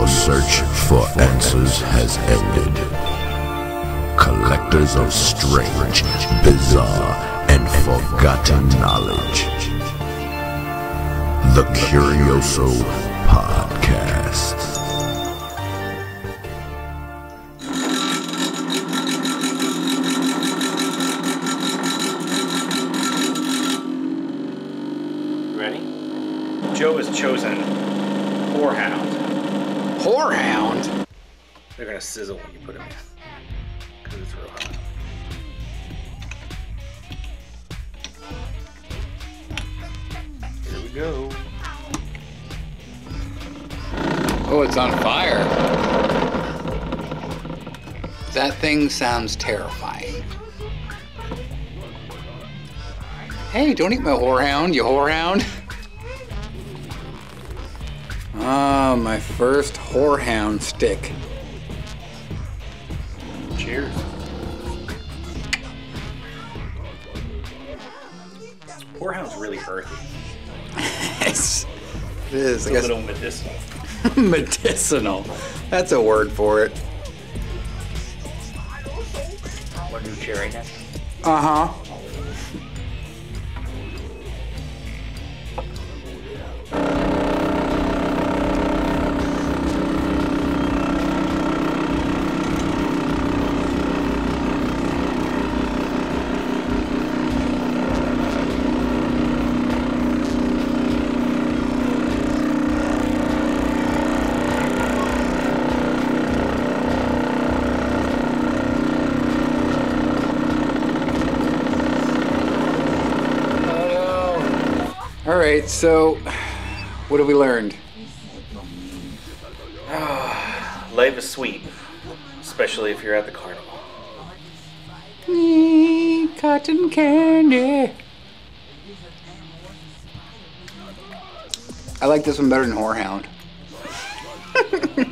Your search for answers has ended. Collectors of strange, bizarre, and forgotten knowledge. The Curioso Podcast. Ready? Joe has chosen Whorehound. Whorehound? They're gonna sizzle when you put them in, because it's real hot. Here we go. Oh, it's on fire. That thing sounds terrifying. Hey, don't eat my whorehound, you whorehound. Ah, my first whorehound stick. Cheers. Whorehound's really earthy. Yes, it is. It's a little medicinal. Medicinal. That's a word for it. What new cherry next? Uh-huh. All right, so what have we learned? Life is sweet, especially if you're at the carnival. Cotton candy. I like this one better than Whorehound.